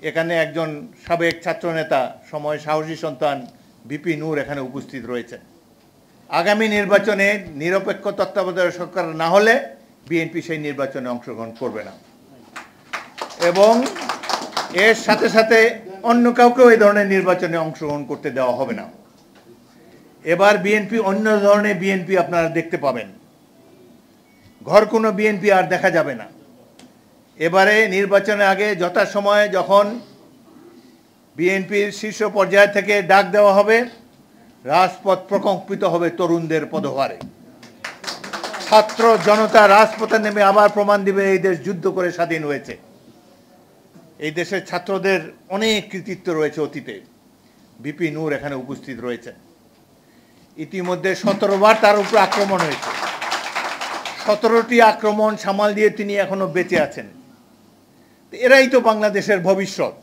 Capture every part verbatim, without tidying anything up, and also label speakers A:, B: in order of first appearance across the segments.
A: এখানে একজন সাবেক ছাত্রনেতা সময় সাহসী সন্তান বিপি নূর এখানে উপস্থিত রয়েছেন। আগামী নির্বাচনে নিরপেক্ষ তত্ত্বাবধায়ক সরকার না হলে বিএনপি সেই নির্বাচনে অংশগ্রহণ করবে না এবং এর সাথে সাথে অন্য কাউকেও এই ধরনের নির্বাচনে অংশগ্রহণ করতে দেওয়া হবে না। এবার বিএনপি অন্য ধরনের বিএনপি আপনারা দেখতে পাবেন, ঘর কোনো বিএনপি আর দেখা যাবে না। এবারে নির্বাচনের আগে যথাসময়ে যখন বিএনপির শীর্ষ পর্যায় থেকে ডাক দেওয়া হবে, রাজপথ প্রকম্পিত হবে তরুণদের পদভারে। ছাত্র জনতা রাজপথে নেমে আবার প্রমাণ দিবে এই দেশ যুদ্ধ করে স্বাধীন হয়েছে। এই দেশের ছাত্রদের অনেক কৃতিত্ব রয়েছে অতীতে। বিপি নূর এখানে উপস্থিত রয়েছেন। ইতিমধ্যে সতেরো বার তার উপর আক্রমণ হয়েছে, সতেরোটি আক্রমণ সামাল দিয়ে তিনি এখনো বেঁচে আছেন। এরাই তো বাংলাদেশের ভবিষ্যৎ।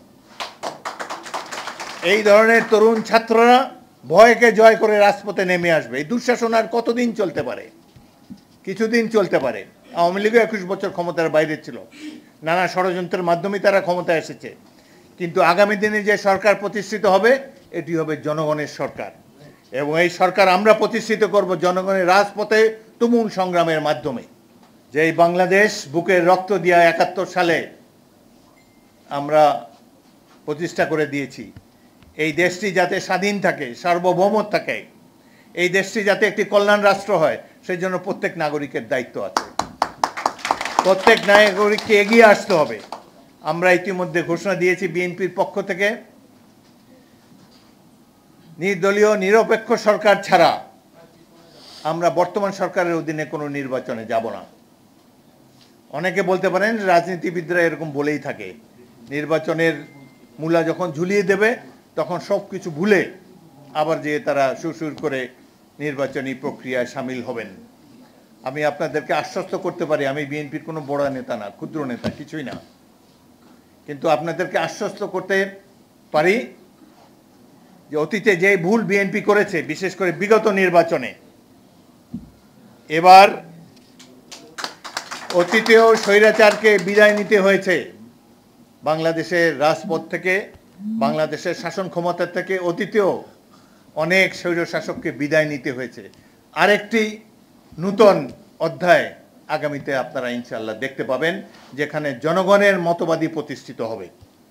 A: এই ধরনের তরুণ ছাত্ররা ভয়কে জয় করে রাজপথে নেমে আসবে। এই দুঃশাসন আর কতদিন চলতে পারে? কিছুদিন চলতে পারে। আওয়ামী লীগও একুশ বছর ক্ষমতার বাইরে ছিল, নানা ষড়যন্ত্রের মাধ্যমে তারা ক্ষমতায় এসেছে। কিন্তু আগামী দিনে যে সরকার প্রতিষ্ঠিত হবে, এটি হবে জনগণের সরকার এবং এই সরকার আমরা প্রতিষ্ঠিত করব জনগণের রাজপথে তুমুল সংগ্রামের মাধ্যমে। যে এই বাংলাদেশ বুকের রক্ত দিয়া একাত্তর সালে আমরা প্রতিষ্ঠা করে দিয়েছি, এই দেশটি যাতে স্বাধীন থাকে, সার্বভৌমত থাকে, এই দেশটি যাতে একটি কল্যাণ রাষ্ট্র হয়, সেই জন্য প্রত্যেক নাগরিকের দায়িত্ব আছে। প্রত্যেক নাগরিককে এগিয়ে আসতে হবে। আমরা ইতিমধ্যে ঘোষণা দিয়েছি বিএনপির পক্ষ থেকে, নির্দলীয় নিরপেক্ষ সরকার ছাড়া আমরা বর্তমান সরকারের অধীনে কোনো নির্বাচনে যাব না। অনেকে বলতে পারেন রাজনীতিবিদরা এরকম বলেই থাকে, নির্বাচনের মূলা যখন ঝুলিয়ে দেবে তখন সব কিছু ভুলে আবার যে তারা সুরসুর করে নির্বাচনী প্রক্রিয়ায় সামিল হবেন। আমি আপনাদেরকে আশ্বস্ত করতে পারি, আমি বিএনপির কোনো বড় নেতা না, ক্ষুদ্র নেতা, কিছুই না। কিন্তু আপনাদেরকে আশ্বস্ত করতে পারি যে অতীতে যে ভুল বিএনপি করেছে, বিশেষ করে বিগত নির্বাচনে, এবার অতীতেও স্বৈরাচারকে বিদায় নিতে হয়েছে বাংলাদেশের রাজপথ থেকে, বাংলাদেশের শাসন ক্ষমতা থেকে। অতীতেও অনেক স্বৈর শাসককে বিদায় নিতে হয়েছে। আরেকটি নূতন অধ্যায় আগামীতে আপনারা ইনশাআল্লাহ দেখতে পাবেন, যেখানে জনগণের মতবাদী প্রতিষ্ঠিত হবে।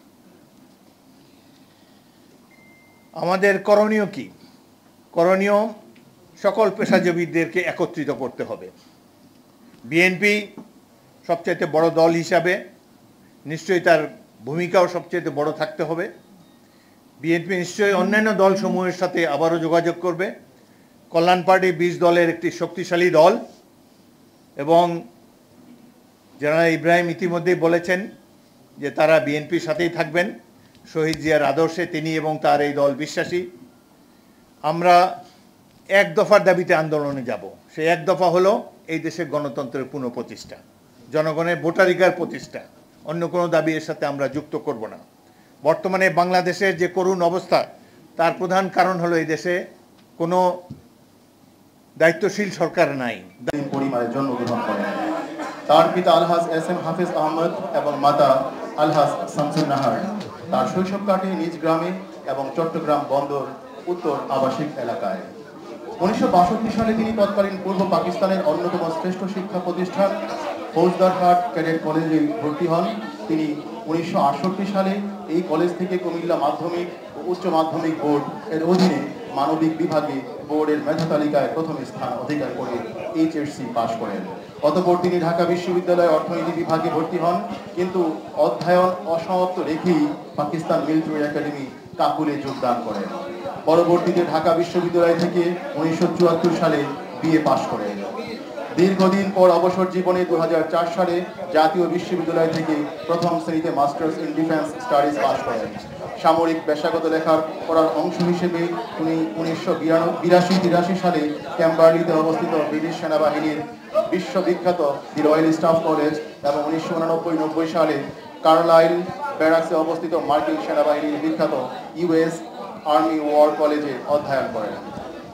A: আমাদের করণীয় কি? করণীয় সকল পেশাজীবীদেরকে একত্রিত করতে হবে। বিএনপি সবচাইতে বড় দল হিসাবে নিশ্চয়ই তার ভূমিকাও সবচেয়ে বড় থাকতে হবে। বিএনপি নিশ্চয়ই অন্যান্য দলসমূহের সাথে আবারও যোগাযোগ করবে। কল্যাণ পার্টি বিশ দলের একটি শক্তিশালী দল এবং জেনারেল ইব্রাহিম ইতিমধ্যেই বলেছেন যে তারা বিএনপির সাথেই থাকবেন। শহীদ জিয়ার আদর্শে তিনি এবং তার এই দল বিশ্বাসী। আমরা এক দফার দাবিতে আন্দোলনে যাব। সেই এক দফা হলো এই দেশের গণতন্ত্রের পুনঃপ্রতিষ্ঠা, জনগণের ভোটাধিকার প্রতিষ্ঠা। অন্য কোনো দাবি এর সাথে আমরা যুক্ত করব না। বর্তমানে বাংলাদেশের যে করুণ অবস্থা, তার প্রধান কারণ হলো এই দেশে কোনো দায়িত্বশীল সরকার নাই।
B: পরিবারে জন্মগ্রহণ করেন। তার পিতা আলহাজ এস এম হাফিজ আহমদ এবং মাতা আলহাজ শামসুন নাহার। তার শৈশব কাটে নিজ গ্রামে এবং চট্টগ্রাম বন্দর উত্তর আবাসিক এলাকায়। উনিশশো বাষট্টি সালে তিনি তৎকালীন পূর্ব পাকিস্তানের অন্যতম শ্রেষ্ঠ শিক্ষা প্রতিষ্ঠান ফৌজদারহাট ক্যাডেট কলেজে ভর্তি হন। তিনি উনিশশো আটষট্টি সালে এই কলেজ থেকে কুমিল্লা মাধ্যমিক ও উচ্চ মাধ্যমিক বোর্ড এর অধীনে মানবিক বিভাগে বোর্ডের মেধা তালিকায় প্রথম স্থান অধিকার করে এইচএসসি পাশ করেন। অতঃপর তিনি ঢাকা বিশ্ববিদ্যালয়ে অর্থনীতি বিভাগে ভর্তি হন, কিন্তু অধ্যয়ন অসমাপ্ত রেখেই পাকিস্তান মিলিটারি একাডেমি কাবুলে যোগদান করেন। পরবর্তীতে ঢাকা বিশ্ববিদ্যালয় থেকে উনিশশো চুয়াত্তর সালে বিএ পাশ করেন। দীর্ঘদিন পর অবসর জীবনে দু হাজার চার সালে জাতীয় বিশ্ববিদ্যালয় থেকে প্রথম শ্রেণীতে মাস্টার্স ইন ডিফেন্স স্টাডিজ পাশ করেন। সামরিক পেশাগত লেখার পড়ার অংশ হিসেবে উনি উনিশশো বিরাশি তিরাশি সালে ক্যাম্বারলিতে অবস্থিত ব্রিটিশ সেনাবাহিনীর বিশ্ববিখ্যাত দি রয়্যাল স্টাফ কলেজ এবং উনিশশো উনানব্বই নব্বই সালে কার্লাইল ব্যারাক্সে অবস্থিত মার্কিন সেনাবাহিনীর বিখ্যাত ইউএস আর্মি ওয়ার কলেজে অধ্যয়ন করেন।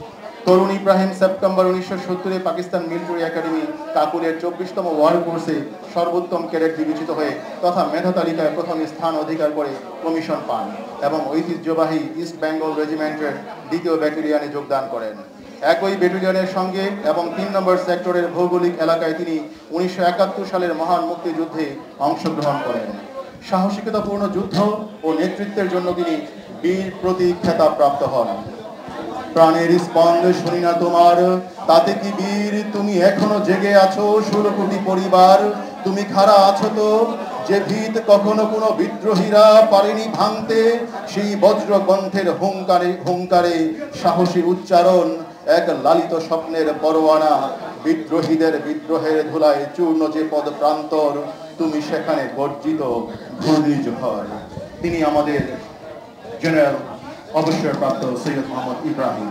B: তরুণ ইব্রাহিম সেপ্টেম্বর উনিশশো সত্তরে পাকিস্তান মিলিটারি একাডেমি কাকুরের চব্বিশতম ওয়ার্ল্ড কোর্সে সর্বোত্তম ক্যাডেট বিবেচিত হয়ে তথা মেধা তালিকায় প্রথম স্থান অধিকার করে কমিশন পান এবং ঐতিহ্যবাহী ইস্ট বেঙ্গল রেজিমেন্টের দ্বিতীয় ব্যাটালিয়নে যোগদান করেন। একই ব্যাটালিয়নের সঙ্গে এবং তিন নম্বর সেক্টরের ভৌগোলিক এলাকায় তিনি উনিশশো একাত্তর সালের মহান মুক্তিযুদ্ধে অংশগ্রহণ করেন। সাহসিকতাপূর্ণ যুদ্ধ ও নেতৃত্বের জন্য তিনি বীর প্রতীক খেতাব প্রাপ্ত হন। প্রাণের স্পন্দ শুনি না তোমার, তাতে কি বীর তুমি এখনো জেগে আছো ষোলো কোটি পরিবার, তুমি খাড়া আছো তো যে ভিত কখনো কোনো বিদ্রোহীরা পারেনি ভাঙতে, সেই বজ্র কণ্ঠের হুঙ্কারে হুঙ্কারে সাহসী উচ্চারণ এক লালিত স্বপ্নের পরোয়ানা, বিদ্রোহীদের বিদ্রোহের ধুলায় চূর্ণ যে পদ প্রান্তর, তুমি সেখানে গর্জিত ঘূর্ণিঝড়। তিনি আমাদের জেনারেল অবসরপ্রাপ্ত সৈয়দ মোহাম্মদ ইব্রাহিম।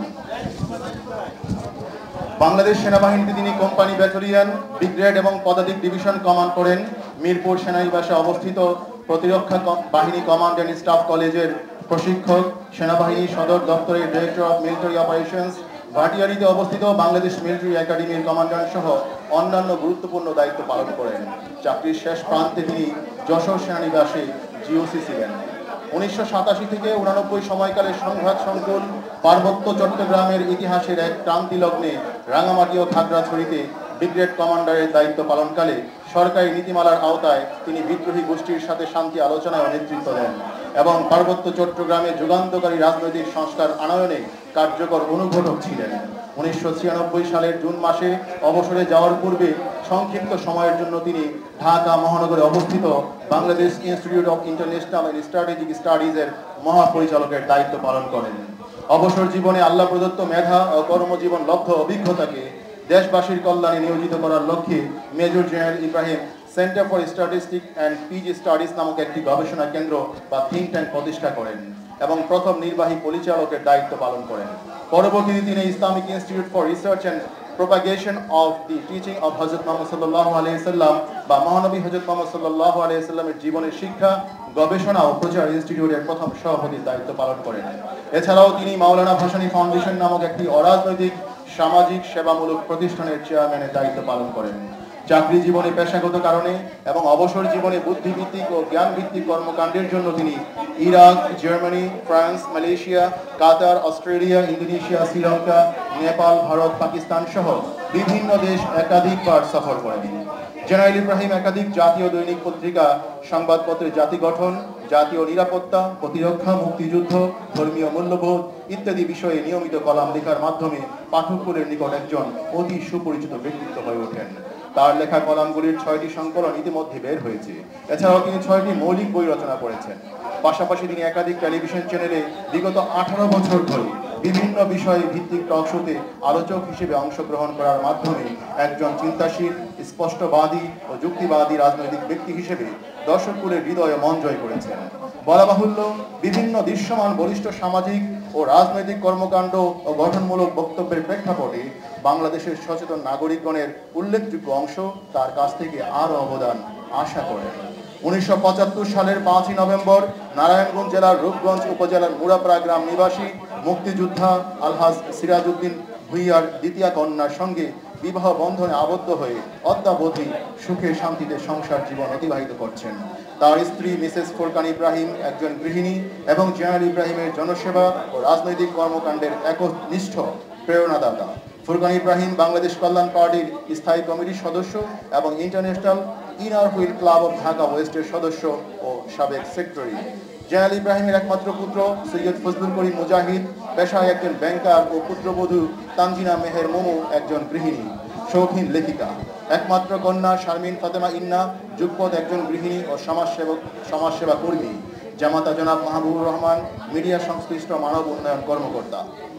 B: বাংলাদেশ সেনাবাহিনীতে তিনি কোম্পানি ব্যাটালিয়ন, ব্রিগেড এবং পদাতিক ডিভিশন কমান্ড করেন। মিরপুর সেনানিবাসে অবস্থিত প্রতিরক্ষা বাহিনী কমান্ড অ্যান্ড স্টাফ কলেজের প্রশিক্ষক, সেনাবাহিনী সদর দপ্তরের ডিরেক্টর অফ মিলিটারি অপারেশনস, ভাটিয়ারিতে অবস্থিত বাংলাদেশ মিলিটারি একাডেমির কমান্ডান্ট সহ অন্যান্য গুরুত্বপূর্ণ দায়িত্ব পালন করেন। চাকরির শেষ প্রান্তে তিনি যশোর সেনানিবাসে জিওসি ছিলেন। উনিশশো সাতাশি থেকে উনানব্বই সময়কালে সংঘাত সংকুল পার্বত্য চট্টগ্রামের ইতিহাসের এক ক্রান্তি লগ্নে রাঙামাটি ও খাগড়াছড়িতে ব্রিগেড কমান্ডারের দায়িত্ব পালনকালে সরকারি নীতিমালার আওতায় তিনি বিদ্রোহী গোষ্ঠীর সাথে শান্তি আলোচনায় নেতৃত্ব দেন এবং পার্বত্য চট্টগ্রামে যুগান্তকারী রাজনৈতিক সংস্কার আনয়নে কার্যকর অনুঘটক ছিলেন। উনিশশো ছিয়ানব্বই সালের জুন মাসে অবসরে যাওয়ার পূর্বে সংক্ষিপ্ত সময়ের জন্য তিনি ঢাকা মহানগরে অবস্থিত Bangladesh institute of international and strategic স্টাডিজের মহাপরিচালকের দায়িত্ব পালন করেন। অবসর জীবনে আল্লাহ প্রদত্ত মেধা ও কর্মজীবন লব্ধ অভিজ্ঞতাকে দেশবাসীর কল্যাণে নিয়োজিত করার লক্ষ্যে major general Ibrahim centre for statistic and PG studies নামক একটি গবেষণা কেন্দ্র বা থিঙ্ক ট্যাঙ্ক প্রতিষ্ঠা করেন এবং প্রথম নির্বাহী পরিচালকের দায়িত্ব পালন করেন। পরবর্তীতে তিনি Islamic institute for research and propagation of the teaching of হযরত মুহাম্মদ সাল্লাল্লাহু আলাইহি সাল্লাম বা মহানবী হযরত মুহাম্মদ সাল্লাল্লাহু আলাইহি সাল্লামের জীবনের শিক্ষা, গবেষণা ও প্রচার ইনস্টিটিউটের প্রথম সভাপতির দায়িত্ব পালন করেন। এছাড়াও তিনি মাওলানা ভাসানী ফাউন্ডেশন নামক একটি অরাজনৈতিক সামাজিক সেবামূলক প্রতিষ্ঠানের চেয়ারম্যানের দায়িত্ব পালন করেন। চাকরি জীবনে পেশাগত কারণে এবং অবসর জীবনে বুদ্ধিভিত্তিক ও জ্ঞানভিত্তিক কর্মকাণ্ডের জন্য তিনি Iraq, Germany, France, Malaysia, Qatar, Australia, Indonesia, Sri Lanka, Nepal, Bharat, Pakistan সহ বিভিন্ন দেশ একাধিকবার সফর করেন। জেনারেল ইব্রাহিম একাধিক জাতীয় দৈনিক পত্রিকা, সংবাদপত্রের জাতি গঠন, জাতীয় নিরাপত্তা, প্রতিরক্ষা, মুক্তিযুদ্ধ, ধর্মীয় মূল্যবোধ ইত্যাদি বিষয়ে নিয়মিত কলাম লেখার মাধ্যমে পাঠককুলের নিকট একজন অতি সুপরিচিত ব্যক্তিত্ব হয়ে ওঠেন। তার লেখা কলামগুলির ছয়টি সংকলন ইতিমধ্যে বের হয়েছে। এছাড়াও তিনি ছয়টি মৌলিক বই রচনা করেছেন। পাশাপাশি তিনি একাধিক টেলিভিশন চ্যানেলে বিগত আঠারো বছর ধরে বিভিন্ন বিষয়ে ভিত্তিক টক শোতে আলোচক হিসেবে অংশগ্রহণ করার মাধ্যমে একজন চিন্তাশীল, স্পষ্টবাদী ও যুক্তিবাদী রাজনৈতিক ব্যক্তি হিসেবে দর্শককুলের হৃদয়ে মন জয় করেছেন। বলা বাহুল্য, বিভিন্ন দৃশ্যমান বলিষ্ঠ সামাজিক ও রাজনৈতিক কর্মকাণ্ড ও গঠনমূলক বক্তব্যের প্রেক্ষাপটে বাংলাদেশের সচেতন নাগরিকগণের উল্লেখযোগ্য অংশ তার কাছ থেকে আরও অবদান আশা করেন। উনিশশো পঁচাত্তর সালের পাঁচই নভেম্বর নারায়ণগঞ্জ জেলার রূপগঞ্জ উপজেলার মুরাপাড়া গ্রাম নিবাসী মুক্তিযোদ্ধা আলহাজ সিরাজউদ্দিন ভুইয়ার দ্বিতীয় কন্যার সঙ্গে বিবাহ বন্ধনে আবদ্ধ হয়ে অদ্যাবধি সুখে শান্তিতে সংসার জীবন অতিবাহিত করছেন। তার স্ত্রী মিসেস ফুরকান ইব্রাহিম একজন গৃহিণী এবং জেনারেল ইব্রাহিমের জনসেবা ও রাজনৈতিক কর্মকাণ্ডের একনিষ্ঠ প্রেরণাদাতা। ফুরকান ইব্রাহিম বাংলাদেশ কল্যাণ পার্টির স্থায়ী কমিটির সদস্য এবং international inner wheel club of Dhaka ওয়েস্টের সদস্য ও সাবেক সেক্রেটারি। জেনারেল ইব্রাহিমের একমাত্র পুত্র সৈয়দ ফজলুল করিম মুজাহিদ পেশায় একজন ব্যাংকার ও পুত্রবধূ তানজিনা মেহের মোমো একজন গৃহিণী, শৌখিন লেখিকা। একমাত্র কন্যা শারমিন ফাতেমা ইন্না যুগপৎ একজন গৃহিণী ও সমাজসেবক সমাজসেবা কর্মী। জামাতা জনাব মাহবুবুর রহমান মিডিয়া সংশ্লিষ্ট মানব উন্নয়ন কর্মকর্তা।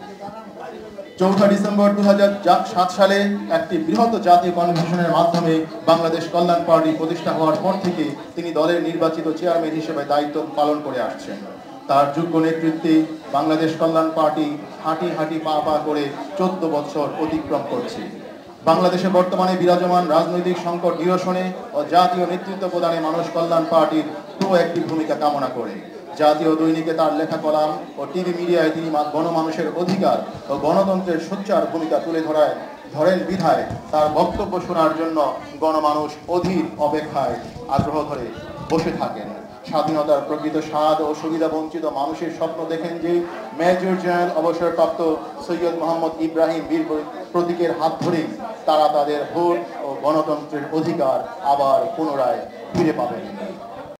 B: চৌঠা ডিসেম্বর দু হাজার সাত সালে একটি বৃহৎ জাতীয় কনভেনশনের মাধ্যমে বাংলাদেশ কল্যাণ পার্টি প্রতিষ্ঠা হওয়ার পর থেকে তিনি দলের নির্বাচিত চেয়ারম্যান হিসেবে দায়িত্ব পালন করে আসছেন। তার যোগ্য নেতৃত্বে বাংলাদেশ কল্যাণ পার্টি হাঁটি হাঁটি পা পা করে চোদ্দ বছর অতিক্রম করছে। বাংলাদেশে বর্তমানে বিরাজমান রাজনৈতিক সংকট নিরসনে ও জাতীয় নেতৃত্ব প্রদানে মানুষ কল্যাণ পার্টির প্রো একটি ভূমিকা কামনা করে জাতীয় দৈনিকে তার লেখা কলাম ও টিভি মিডিয়ায় তিনি গণমানুষের অধিকার ও গণতন্ত্রের সোচ্চার ভূমিকা তুলে ধরায় ধরেন বিধায় তার বক্তব্য শোনার জন্য গণমানুষ অধীর অপেক্ষায় আগ্রহ ধরে বসে থাকেন। স্বাধীনতার প্রকৃত স্বাদ ও সুবিধা বঞ্চিত মানুষের স্বপ্ন দেখেন যে মেজর জেনারেল অবসরপ্রাপ্ত সৈয়দ মোহাম্মদ ইব্রাহিম বীর প্রতীকের হাত ধরেই তারা তাদের ভোট ও গণতন্ত্রের অধিকার আবার পুনরায় ফিরে পাবেন।